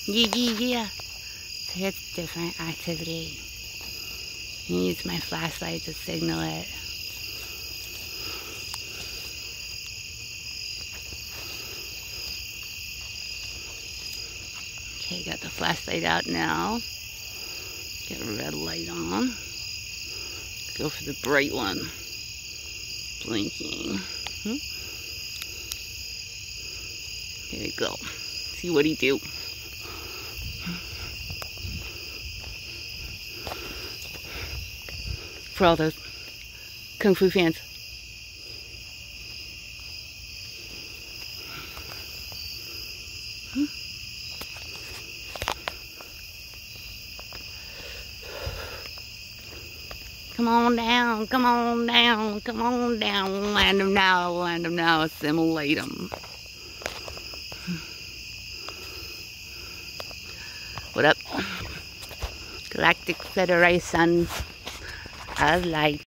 Yeah, yeah, yeah. So it's different activity. I use my flashlight to signal it. Okay, got the flashlight out now. Get a red light on. Go for the bright one. Blinking. There we go. See what he do. For all those Kung Fu fans. Come on down, come on down, come on down. Land him now, assimilate him. What up? Galactic Federation of Light.